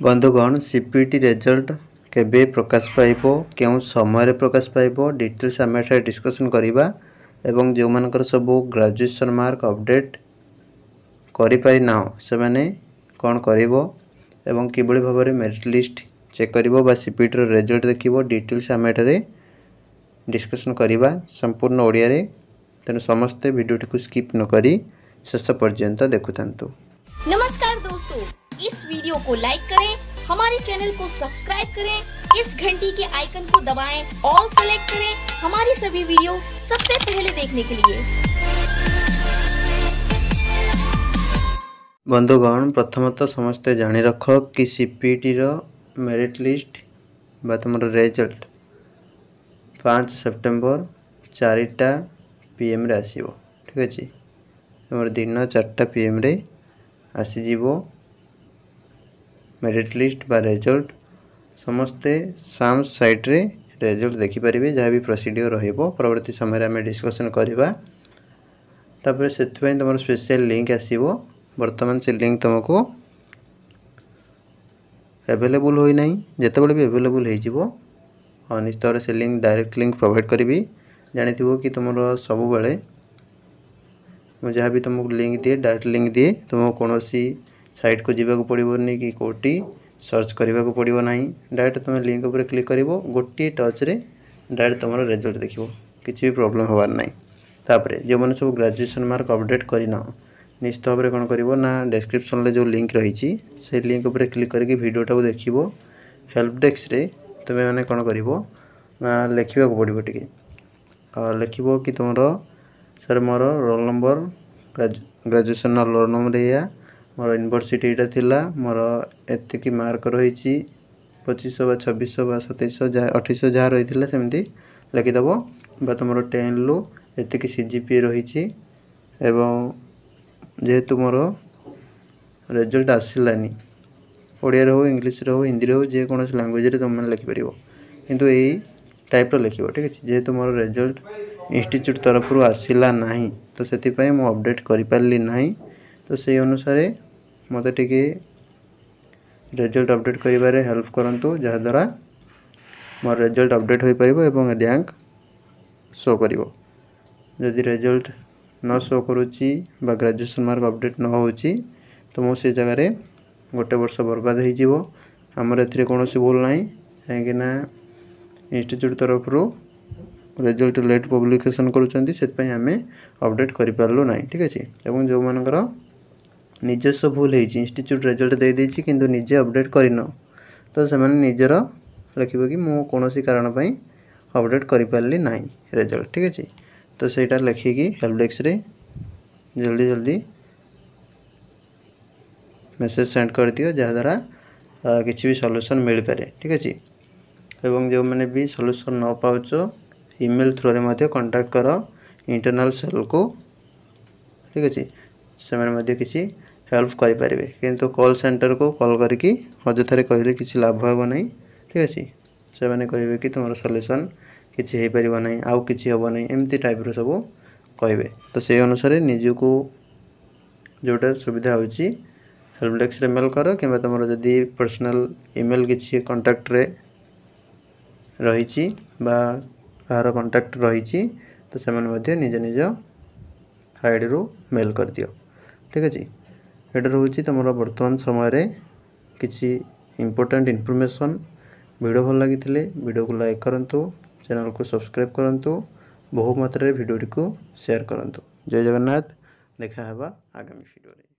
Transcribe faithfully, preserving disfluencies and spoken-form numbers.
बंधुगण CPT result केबे प्रकाश पाइबो केउ समय रे प्रकाश पाइबो डिटेल्स आम एठारे डिस्कशन करिबा एवं जो मानकर सब ग्रेजुएशन मार्क अपडेट करि पारि नाओ से माने कोन करिवो एवं किबळी भाबरे मेरिट लिस्ट चेक करिवो बा सीपीटी रो रिजल्ट देखिवो डिटेल्स आम एठारे डिस्कशन करिबा संपूर्ण ओडिया रे तेनु समस्त वीडियो को स्किप न करी शेष पर्यंत देखुथांतु। नमस्कार दोस्तों, इस वीडियो को लाइक करें, हमारे चैनल को सब्सक्राइब करें, इस घंटी के आइकन को दबाएं, ऑल सेलेक्ट करें हमारी सभी वीडियो सबसे पहले देखने के लिए। बंधुगण प्रथमतः समस्ते जानी रख कि सीपीटी रो मेरिट लिस्ट बा तुम रिजल्ट पाँच सेप्टेम्बर चारिटा पीएम रे आसीबो। ठीक अछि, तुम दिन चार्टा पीएम रे आसीजिवो मेरिट लिस्ट बा रिजल्ट समस्ते साम्स साइट रे रिजल्ट देखि परिबे। जहाँ भी प्रोसीडियर रहिबो परवर्ती समय रे हमें डिस्कशन करिबा। तापर सेथि तुम स्पेशल लिंक आसीबो। वर्तमान से लिंक तुमको अवेलेबल होई नहीं, जेतेबेले भी अवेलेबल हो जिवो निश्चित से लिंक डायरेक्ट लिंक प्रोवाइड करी। जानिथिबो कि तुमरो सब बेले मुझे जहाँ भी तुमको लिंक दिए डायरेक्ट लिंक दिए तुमको कौन सी साइट को जीवा को पड़ोनी कि कौटी सर्च करने को पड़ो ना। डायरेक्ट तुम लिंक उपर क्लिक कर गोटे टच रे डायरेक्ट तुम रिजल्ट देखो, किसी भी प्रॉब्लम होवार ना। तापर जो मैंने सब ग्रेजुएशन मार्क अपडेट करना निश्चित भाव में कौन कर डिस्क्रिप्शन जो लिंक रही से लिंक उपर क्लिक करके वीडियोटा को देखो। हेल्प डेस्क रे तुम्हें मैंने कौन कर लिखा पड़ो टे लिखो कि तुम सर मोर roll number graduation roll number या मोर यूनिवर्सिटी यहाँ थिला मोर एतिकी मार्क रही पच्चीस बा छब्बीस बा सतैश जहाँ अठाईस जहाँ रही है सेमती लिखिदेव। बा तुम टेन लु एतिकी सीजीपीए रही एवं जेहेतु मोर रिजल्ट आसलानी ओडिया हो इंग्लिश हो हिंदी हो जेकोसी लैंग्वेज तुम मैंने लिखिपर किंतु यही टाइप लिखो। ठीक है, जेहेतु मोर रिजल्ट इंस्टीट्यूट तरफ आसला ना तो से मु अपडेट कर पारि ना, तो से अनुसार मत टे रिजल्ट अपडेट करिबारे हेल्प करंतु जहाद्वारा मोर रिजल्ट अपडेट हो पारिबो एवं रैंक शो करिवो। जदि रिजल्ट न शो करुच्ची बा ग्रेजुएशन मार्क अपडेट न होची तो मु से जगह रे गोटे वर्ष बर्बाद हो जीवो। हमर एथिरे कोनोसी भूल नाही काहेकि इंस्टीट्यूट तरफ रिजल्ट लेट पब्लिकेशन करुँच से आम अपडेट करूँ ना। ठीक अच्छे, एवं जो मानकर निजस्व भूल होती इंस्टीट्यूट रिजल्ट दे देछि किंतु निजे अपडेट करन तो से निजर लिखिबो कि मु कोनोसी कारण पई अपडेट करि पारली ना रिजल्ट। ठीक अच्छे, तो सेटा लिखिकी हेल्प डेस्क रे जल्दी जल्दी मेसेज सेंड कर दियो जहाद्वारा किसी भी सॉल्यूशन मिल पारे। ठीक अच्छे, एवं जो मैंने भी सॉल्यूशन न पाउछ ईमेल थ्रू रे मध्य कांटेक्ट कर इंटरनल सेल को। ठीक अच्छे, से मैंने किसी हेल्प करें किंतु कॉल सेंटर को कॉल करके अजथारे कहले किसी लाभ हे ना। ठीक अच्छे, से मैंने कहे कि तुम सॉल्यूशन किसी हो पार ना आउ कि हम ना एमती टाइप सब कहे। तो से अनुसार निजको जोटा सुविधा होची हेल्प डेस्क रे मेल कर कि तुम जदि पर्सनल ईमेल किसी कांटेक्ट रे रही बा कहार कांटेक्ट रही तो से निज निज आईडी रू मेल कर दियो। ठीक अच्छे, ये रोचे तुम वर्तमान समय किसी इंपोर्टेंट इनफॉरमेशन वीडियो भल लगी वीडियो को लाइक करंतु, चैनल को सब्सक्राइब करंतु, बहु मात्रा वीडियो को शेयर करंतु। जय जगन्नाथ, देखा आगामी वीडियो।